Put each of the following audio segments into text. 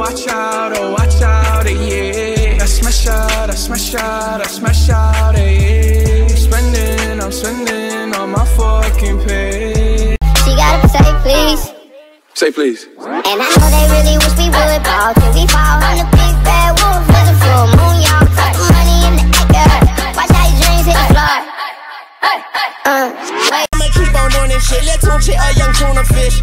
yeah. I smash out, I smash out, I smash out, yeah. I'm spending all my fucking pay. She gotta say please. Say please. And I know they really wish we would ball till we fall. I'm the big bad wolf with the full moon, y'all. Put money in the acre. Watch how your dreams hit the floor. I'ma keep on doing this shit. Let's go check a young tuna fish.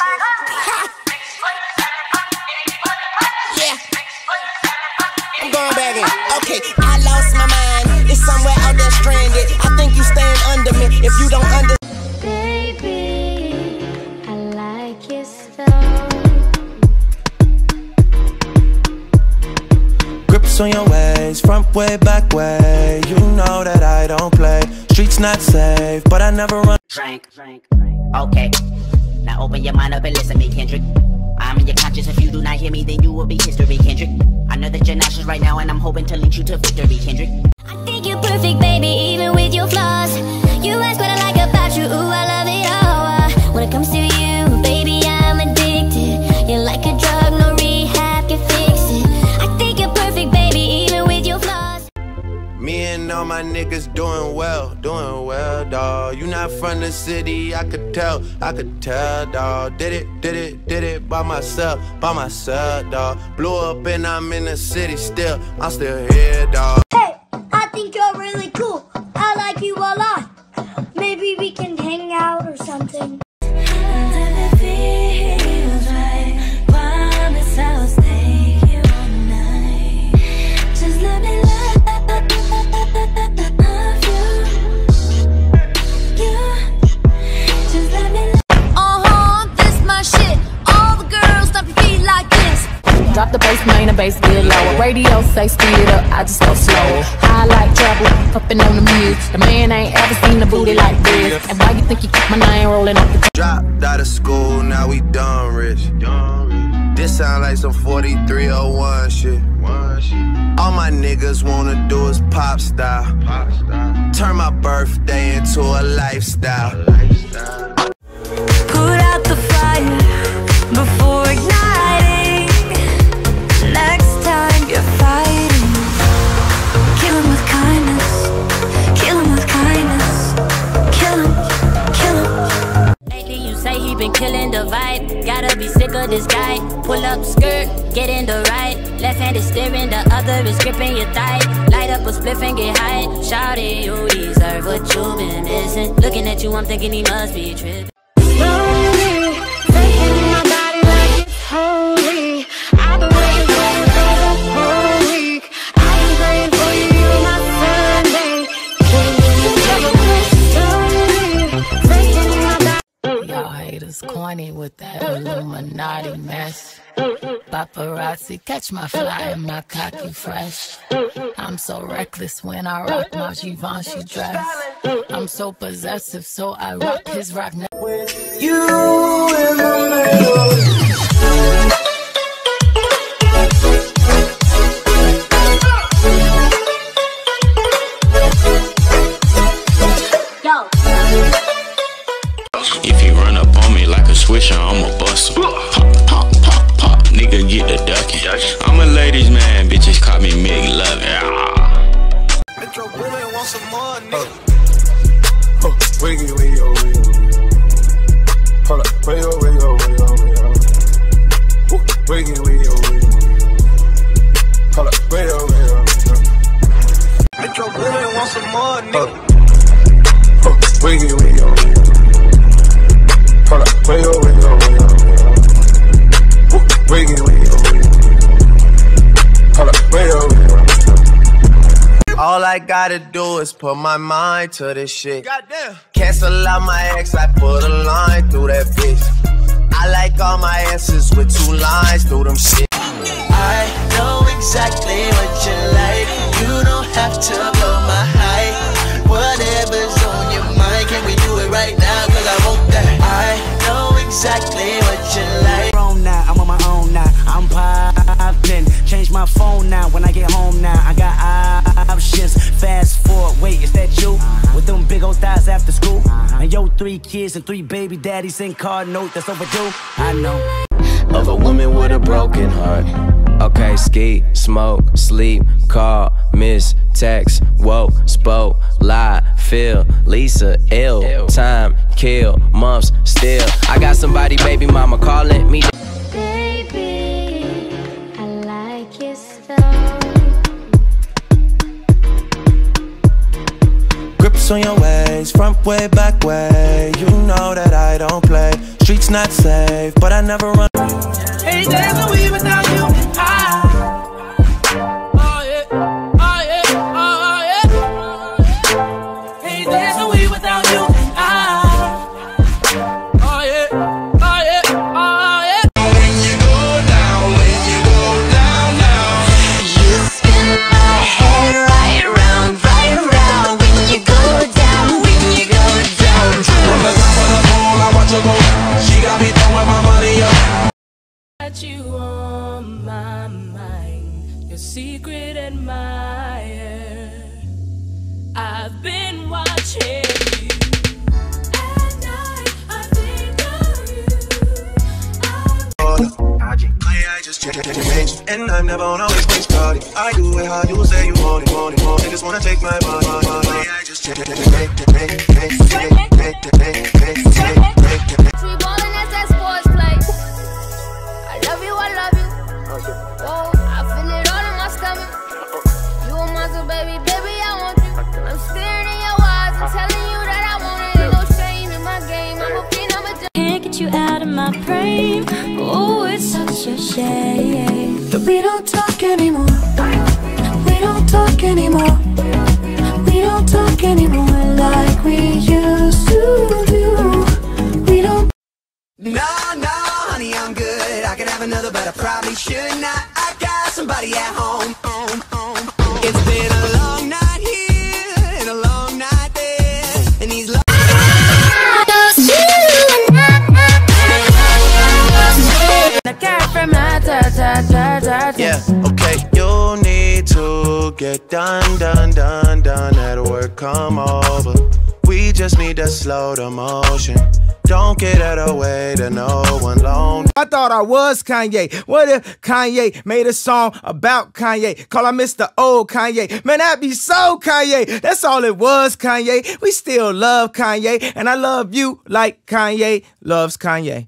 Yeah. I'm going back in. Okay, I lost my mind. It's somewhere out there stranded. I think you stand under me if you don't understand. Baby, I like your stuff. Grips on your ways, front way, back way. You know that I don't play. Streets not safe, but I never run. Drink. Okay. Now open your mind up and listen to me, Kendrick. I'm in your conscience. If you do not hear me, then you will be history, Kendrick. I know that you're nauseous right now, and I'm hoping to lead you to victory, Kendrick. I think you're perfect, baby, even with your flaws. You ask what I like about you, ooh, I love it all. When it comes to you, baby, I'm addicted. You're like a drug, no rehab can fix it. I think you're perfect, baby, even with your flaws. Me and all my niggas doing well, dawg. You not from the city, I could tell, dawg. Did it by myself, dawg. Blew up and I'm in the city still, I'm still here, dawg. Hey, I think you're really cool. I like you a lot. Maybe we can hang out or something. Drop the bass, main and bass get lower. Radio say speed it up, I just go slow. High like trouble, puffin' on the music. The man ain't ever seen a booty like this. And why you think you keep my name rolling up the Dropped out of school, now we done rich. This sound like some 4301 shit. All my niggas wanna do is pop style. Turn my birthday into a lifestyle. Put out the fire before igniting. Next time you're fighting, kill him with kindness. Kill him with kindness. Kill him. Lately you say he been killing the vibe. Gotta be sick of this guy. Pull up skirt, get in the right. Left hand is steering, the other is gripping your thigh. Light up a spliff and get high. Shawty, you deserve what you've been missing. Looking at you, I'm thinking he must be tripping. Slowly, taking my body like it's holy. I've been waiting for you for the whole week. I've been praying for you on my Sunday. Slowly, taking my body. Y'all haters corny with that Illuminati mess. Paparazzi catch my fly and my cocky fresh. I'm so reckless when I rock my Givenchy dress. I'm so possessive, so I rock his rock. You in the middle. If you run up on me like a swisher, I'ma bust him. Pop, nigga get the ducking. I'm a ladies man, bitches call me McLovin. Metro Boomin want some more, nigga. Wiggy. Hold up, wiggy. Hold up, Metro Boomin want some more, nigga. Wiggy. Hold up, wiggy. Hold up, All I gotta do is put my mind to this shit. Goddamn. Cancel out my ex, I put a line through that bitch. I like all my answers with 2 lines through them shit. I know exactly what you like. You don't have to blow my height. Whatever's on your mind, can we do it right now? Cause I want that. I know exactly what you like. I'm on my own now. I'm poppin'. Change my phone now. When I get home now, I got options. Fast forward, wait, is that you? With them big old thighs after school. And yo, 3 kids and 3 baby daddies in card note that's overdue. I know. Of a woman with a broken heart. Okay, ski, smoke, sleep, call, miss, text, woke, spoke, lie, feel, Lisa, ill, time, kill, months, still. I got somebody, baby mama, calling me. Baby, I like your stuff. Grips on your ways, front way, back way. You know that I don't play. Streets not safe, but I never run. Hey, there's no way without you. Oh yeah, oh yeah, oh yeah. Hey, there's no way without you. Oh yeah, oh yeah, oh yeah. When you go down, now, You spin my head right round, when you go down, From the top of the pole, I watch her go down. She got me throwing my money up. Got you on my mind, your secret admirer. I've been watching you. At night, I think of you. I just change, and I'm never on always waste party. I do it how you say you want it, want it, want it. They just wanna take my body. I just change. Tree ballin' as that sports play. I love you, whoa, I feel it all in my stomach. You a monster, baby, I want you. I'm staring in your eyes and telling you that I want it. Ain't no shame in my game, I'm a queen, I'm a can't get you out of my brain. Oh, it's such a shame that we don't talk anymore. We don't talk anymore. We don't talk anymore like we used to do. We don't. No, honey, I'm good. I could have another, but I probably should not. I got somebody at home. It's been a long night here and a long night there, and these Yeah, okay, you need to get done. At work, come over. We just need to slow the motion. Don't get out of the way to no one alone. I thought I was Kanye. What if Kanye made a song about Kanye? Call I Mr. Old Kanye. Man, that'd be so Kanye. That's all it was, Kanye. We still love Kanye, and I love you like Kanye loves Kanye.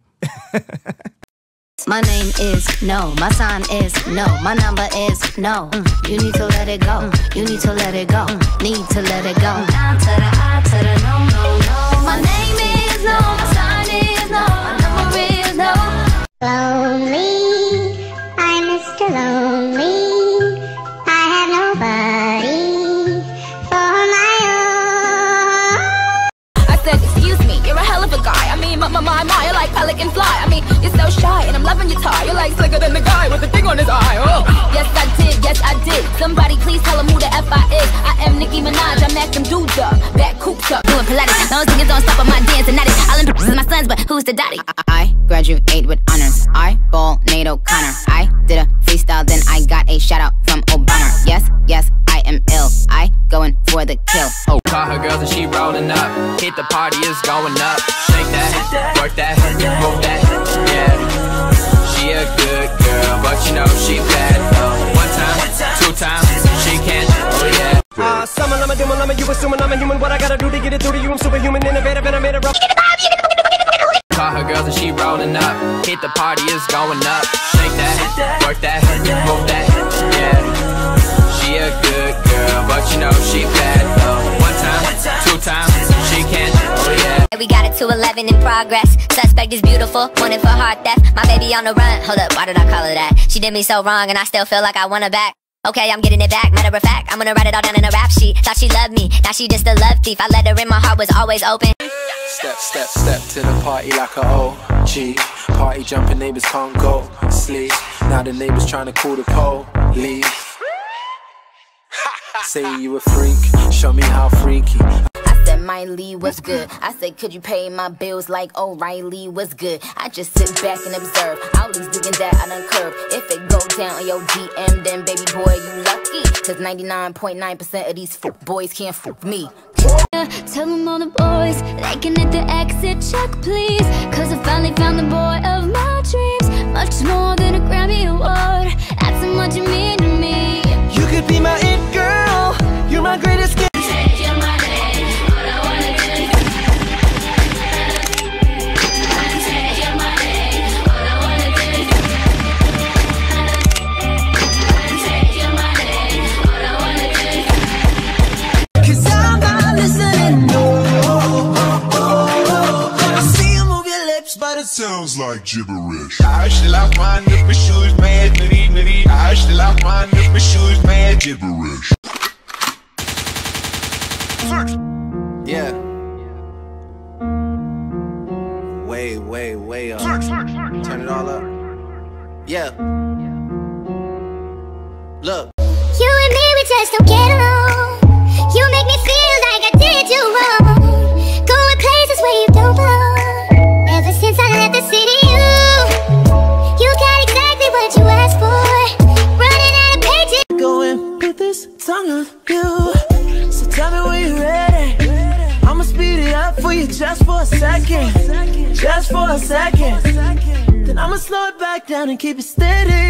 My name is no, my sign is no, my number is no. You need to let it go, you need to let it go, need to let it go. Down to the I to the no, no, no. My name is no, my sign is no, my number is no. Lonely, I'm Mr. Lonely. I have nobody for my own. I said, excuse me, you're a hell of a guy. I mean, my, you're like pelican fly. I mean, you're so shy, and I'm loving your tie. You're like slicker than the guy with the thing on his eye. Oh, yes I did. Somebody please tell him who the F I is. I am Nicki Minaj, I'm acting dudes up, back coops up, doing Pilates. Those niggas don't stop on my dance and that is all in my sons, but who's the daddy? I graduate with honors. I ball Nate O'Connor. I did a freestyle, then I got a shout out from Obama. Yes, I am ill. I going for the kill. Oh, call her girls and she rolling up. Hit the party, it's going up. Shake that, work that, move that, yeah. She a good girl, but you know she bad. One time, two times, she can, oh yeah. Someone I'm a demon, you assuming I'm a human. What I gotta do to get it through to you? I'm superhuman, innovative, and I made it rough. Call her girls and she rolling up. Hit the party, it's going up. Shake that, work that, move that, yeah. She a good girl, but you know she bad. One time, two times, she can, oh yeah. We got it 211 in progress. Suspect is beautiful, wanted for heart theft. My baby on the run. Hold up, why did I call her that? She did me so wrong and I still feel like I want her back. Okay, I'm getting it back, matter of fact, I'm gonna write it all down in a rap sheet. Thought she loved me, now she just a love thief. I let her in, my heart was always open. Step to the party like a OG. Party jumping, neighbors can't go sleep. Now the neighbors trying to call the police. Say you a freak, show me how freaky. I said Miley was good. I said could you pay my bills like O'Reilly was good. I just sit back and observe all these digging that I done curve. If it go down on your DM, then baby boy you lucky. Cause 99.9% of these boys can't fuck me. Tell them all the boys they can hit the exit check please. Cause I finally found the boy of my dreams. Much more than a Grammy award. That's it sounds like gibberish. عشت الأفمان بالشوز ماد مري عشت الأفمان بالشوز ماد gibberish. Yeah. Way up. Turn it all up. Yeah. Look. You and me, we just don't get along. You make me feel like I did you wrong. Going places where you don't belong. Ever since I left the city, you got exactly what you asked for. Running out of pages. Go and put this tongue on you. So tell me when you're ready. I'ma speed it up for you just for a second. Just for a second. Then I'ma slow it back down and keep it steady.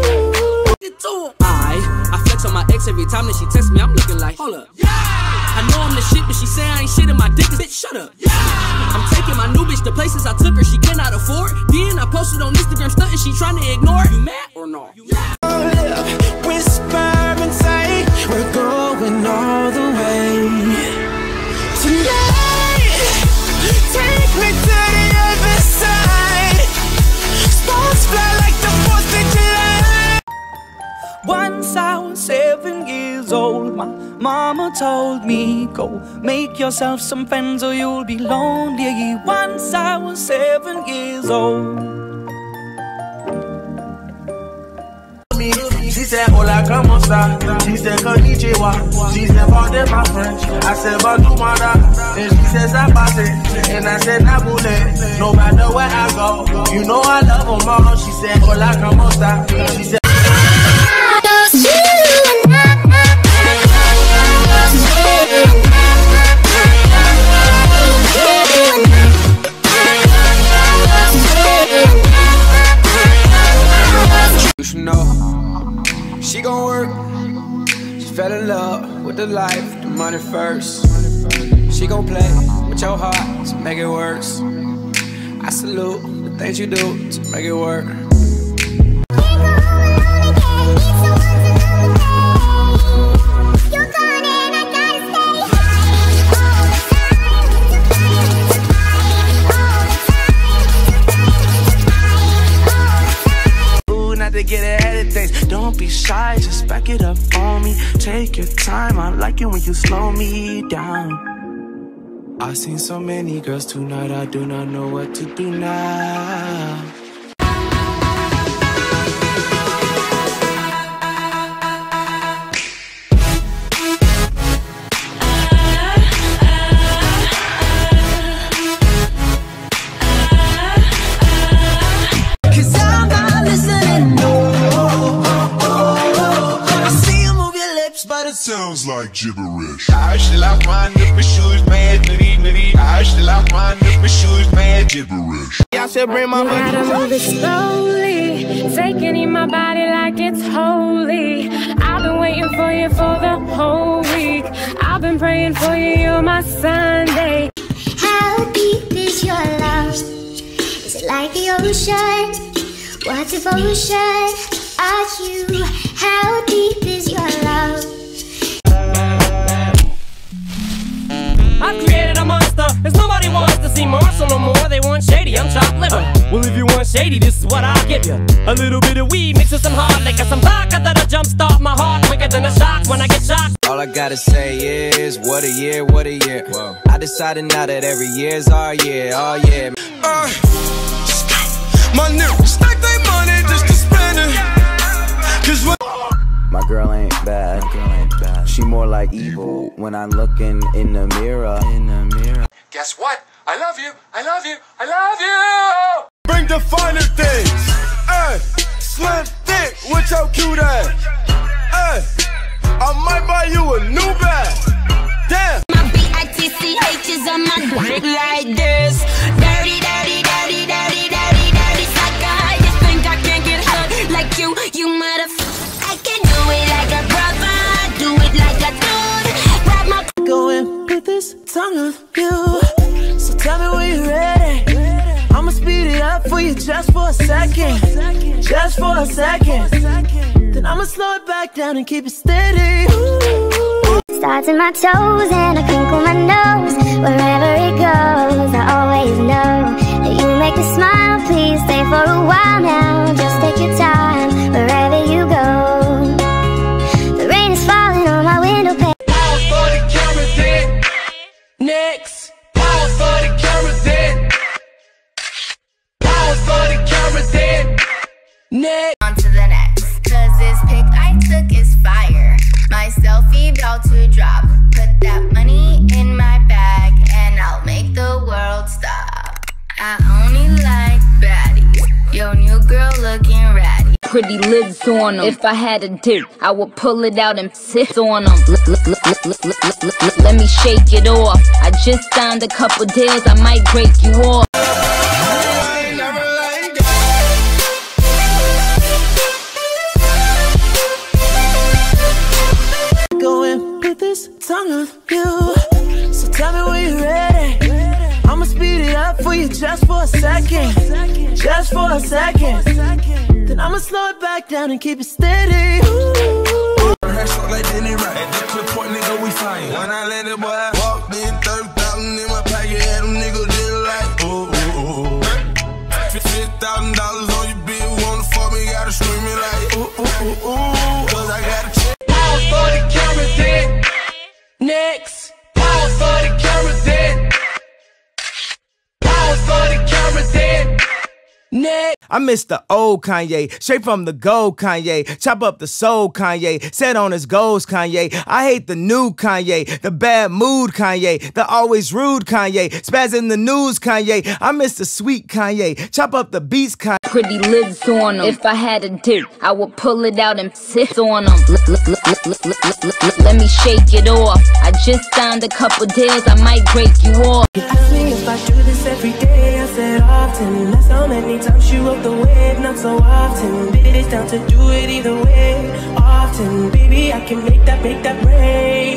I flex on my ex every time that she texts me. I'm looking like, hold up. I know I'm the shit, but she say I ain't shit in my dick. Bitch, shut up. I'm taking my new bitch to places I took her, she cannot afford. Then I posted on Instagram stunting, she trying to ignore. You mad or no? Whisper and say we're going all the way. Tonight, take me to the other side. Sparks fly like the 4th of July. Once I was 7 years old, my mama told me, go make yourself some friends or you'll be lonely. Once I was 7 years old. She said, hola, como esta? She said, konnichiwa. She said, pardon my French. I said, bonjour, madame. And she said, zapate. And I said, nabule. No matter where I go, you know I love them all. She said, hola, como esta? She said, You should know, she gon' work. She fell in love with the life, the money first. She gon' play with your heart to make it worse. I salute the things you do to make it work. to get ahead of things. Don't be shy, just back it up for me. Take your time, I like it when you slow me down. I've seen so many girls tonight, I do not know what to do now. Sounds like gibberish. عشت الأفمان بالشوز ماد مري عشت الأفمان بالشوز ماد gibberish. I said bring my money. Gotta move it slowly, taking in my body like it's holy. I've been waiting for you for the whole week. I've been praying for you, you're my Sunday. How deep is your love? Is it like the ocean? What devotion are you? How deep is your love? I've created a monster, cause nobody wants to see Marshall no more. They want shady, I'm chopped liver. Well, if you want shady, this is what I'll give you. A little bit of weed mixed with some hard liquor, some vodka that'll jumpstart my heart quicker than a shock when I get shocked. All I gotta say is, what a year, what a year. Whoa. I decided now that every year's our year, oh yeah. My niggas stack their money just to spend it. Cause when my girl ain't bad. She more like evil when I'm looking in the mirror. guess what? I love you, I love you, I love you. Bring the finer things. Hey, slim thick with your cute ass. Hey, I might buy you a new bag. Damn. My B-I-T-C-H is on my dick like this. Dirty, dirty, dirty, dirty, dirty, dirty sucker. You think I can't get hurt like you motherfucker. I can do it like a brother, do it like a dude. Grab my go and put this tongue on you. So tell me when you're ready. I'ma speed it up for you just for a second. Just for a second. Then I'ma slow it back down and keep it steady. Starts in my toes and I crinkle my nose. Wherever it goes, I always know that you make me smile for a while now. Just take your time wherever you go. The rain is falling on my window pane. Power for the cameras in. Next. Power for the cameras in. Power for the cameras in. Next. On to the next. Cause this pic I took is fire. My selfie about to drop. Put that money in my bag and I'll make the world stop. I only like baddies. Yo, new girl looking ratty. Pretty lips on them. If I had a dick, I would pull it out and sit on them. Let me shake it off. I just signed a couple deals, I might break you off. Go and put this tongue on you. So tell me when you're ready. I'ma speed it up for you just for a second. Just for a second. Then I'ma slow it back down and keep it steady. Her short like Denny Wright. At the clip point, nigga, we fine. When I let it boy, I walked in 30,000 in my pocket. Had them niggas did like, ooh, ooh, ooh. $50,000 on your bill. Wanna fuck me, gotta scream it like, ooh, ooh, ooh, ooh. Cause I gotta check. Power for the cameras in. Next. Power for the cameras in. Power for the cameras in. Next. I miss the old Kanye, straight from the gold Kanye. Chop up the soul Kanye, set on his goals Kanye. I hate the new Kanye, the bad mood Kanye, the always rude Kanye, spaz in the news Kanye. I miss the sweet Kanye, chop up the beats Kanye. Pretty lips on them. If I had a dick, I would pull it out and sit on them. Let me shake it off. I just signed a couple deals, I might break you off. You ask me if I do this every day, I said often. That's how many times you wrote the wave, not so often. Bitch, down to do it either way, often. Baby, I can make that rain.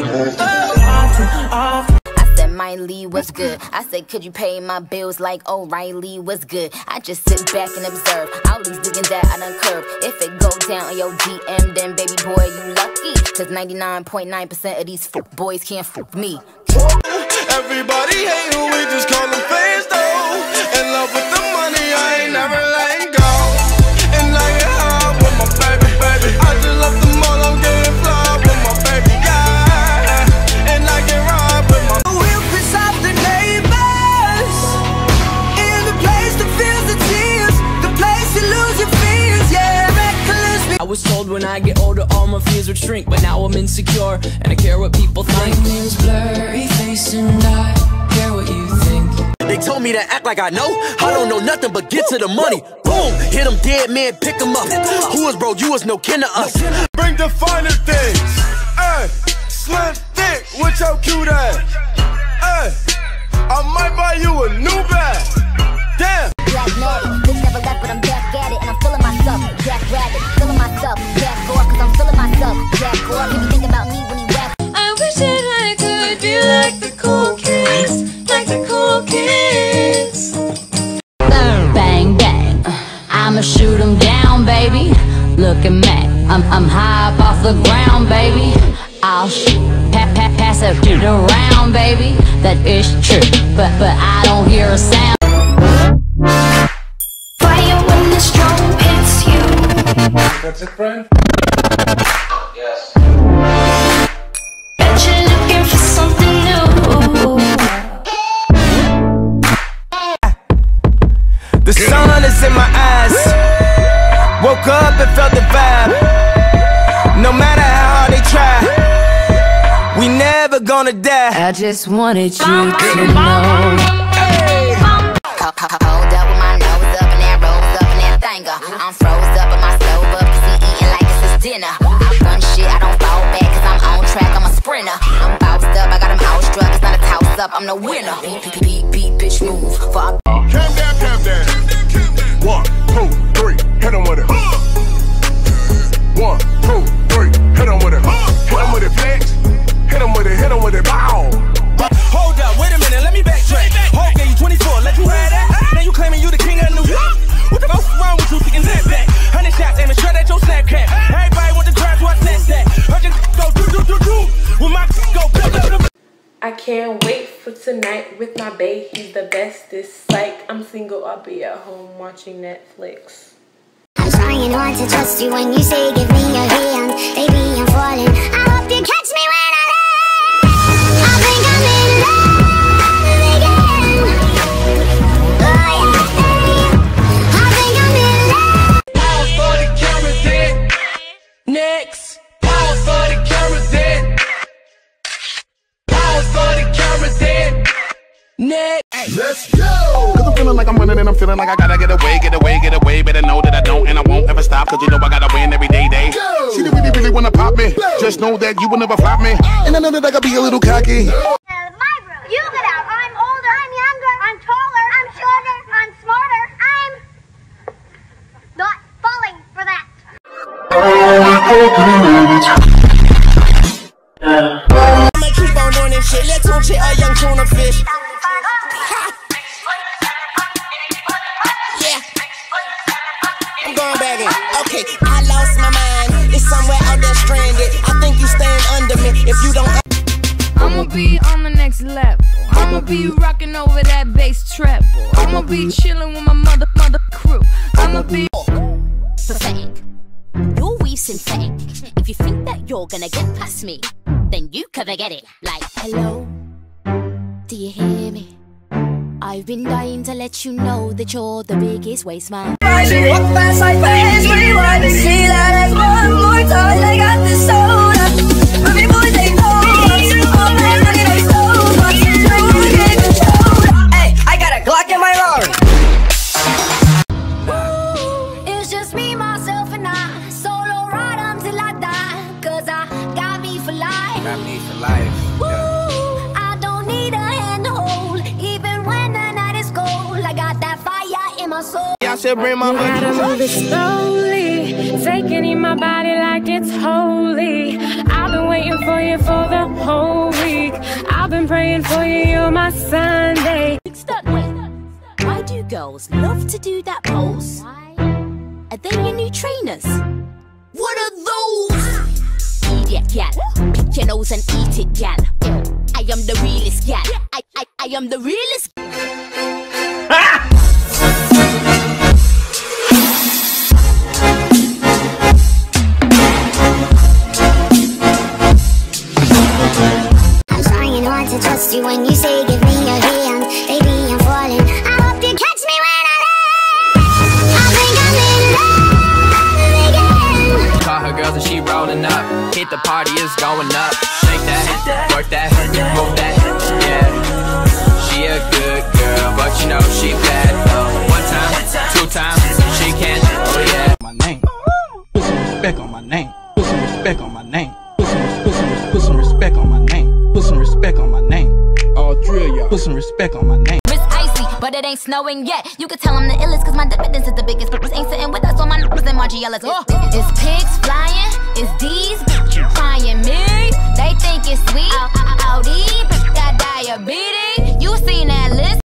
Often. I said, Miley, what's good? I said, could you pay my bills like O'Reilly, what's good? I just sit back and observe all these diggings that I done curved. If it go down on your DM, then baby boy, you lucky. Cause 99.9% of these boys can't fuck me. Everybody hate who we just call them fans though. In love with the money, I ain't never letting go. And I get high with my baby, baby. I just love the mall, I'm getting fly with my baby, yeah. And I get ride with my. We'll piss off the neighbors. In the place that feels the tears. The place you lose your fears, yeah. Reckless. I was told when I get older all my fears would shrink, but now I'm insecure and I care what people think. My name's Blurry Face and I care what you think. They told me to act like I know. I don't know nothing but get to the money. Boom, hit them dead man, pick them up. Who was bro? You was no kin to us. Bring the finer things. Ay, slim thick with your cute ass. Ay, I might buy you a new bag. Damn. Black natty, bitch never left, but I'm back at it, and I'm feeling myself. Jack Rabbit, feeling myself. Jack Gore, cause I'm feeling myself. Jack Gore, can you think about me when he rap? I wish that I could be like the cool kids, like the cool kids. Bang, bang, I'ma shoot 'em down, baby. Look at me, I'm high up off the ground, baby. I'll shoot, pass it around, baby. That is true, but I don't hear a sound. Fire when the strobe hits you. That's it, friend? Yes. Bet you're looking for something new. The sun is in my eyes. Woke up and felt the vibe. No matter how hard they try, we never gonna die. I just wanted you to know. Hold up with my nose up and that rose up and that thanger. I'm froze up and my stove up cause he eating like it's his dinner. I run shit, I don't fall back cause I'm on track, I'm a sprinter. I'm bounced up, I got him outstruck, it's not a toss up, I'm the winner. Beat, bitch, move. Calm down, calm down. 1, 2, 3, hit him with it. 1, 2, 3, hit him with it. Hit him with it, flex. Hit him with it, bow. Hold up, wait a minute, let me backtrack. Hope gave you 24, let you have that. Now you claiming you the king of New York. What the fuck's wrong with you picking that back? 100 shots aiming straight at your Snapchat. Everybody want the crowd to snatch that. I just go do. When my go. I can't wait for tonight with my bae. He's the bestest. Like, I'm single, I'll be at home watching Netflix. I'm trying not to trust you when you say give me your hand. Baby, I'm falling. I hope you catch me when I land. I think I'm in love again. Oh yeah, I think I'm in love. Pause for the camera then. Next. Pause for the camera then. Pause for the camera then. Next. Let's go! Cause I'm feeling like I'm running and I'm feeling like I gotta get away, get away, get away. Better know that I don't and I won't ever stop. Cause you know I gotta win every day. Go! She really, really wanna pop me. Go! Just know that you will never flop me. And I know that I gotta be a little cocky. You get out. I'm older. I'm younger. I'm taller. I'm shorter. I'm smarter. I'm not falling for that. I'ma keep on doing this shit. Let's watch it, a young tuna fish. Yeah. I'm going back in. Okay, I lost my mind. It's somewhere out there stranded. I think you stand under me if you don't. I'ma be on the next level. I'ma be rocking over that bass treble. I'ma be chilling with my mother crew. I'ma be pathetic. You're weak synthetic. If you think that you're gonna get past me, then you can forget it. Like, hello, do you hear me? I've been dying to let you know that you're the biggest waste man. Riding up fast like fast, rewind and see that as one more time. I got this soda. My people they know all that money they stole, but no one can control. Hey, I got a Glock in my Rari. It's just me, myself, and I. Solo ride until I die. Cause I got me for life. Got me for life. Woo, I don't need a hand to hold. Even when the night is cold, I got that fire in my soul. Y'all should bring my Gotta move it slowly, taking in my body like it's holy. I've been waiting for you for the whole week. I've been praying for you, you're my Sunday. Why do girls love to do that pose? Are they your new trainers? What are those? Idiot gal, pick your nose and eat it, gal. I am the realest gal. I am the realest. I'm trying not to trust you when you say give me your hand. Baby, I'm falling. I hope you catch me when I land. I think I'm in love again. Call her girls and she rolling up. Hit the party, it's going up. Shake that, work that, move that, yeah. She a good girl, but you know she bad though. 1 time, 2 times, she can, oh yeah. My name. Put some respect on my name. Put some respect on my name. Put some respect on my name. Put some respect on my name. All 3 of y'all. Put some respect on my name. It's icy, but it ain't snowing yet. You can tell I'm the illest, cause my dividends is the biggest. But ain't sitting with us, all my numbers and my GLS. It's pigs flying, it's D's trying me. They think it's sweet. Audi, got diabetes. You seen that list?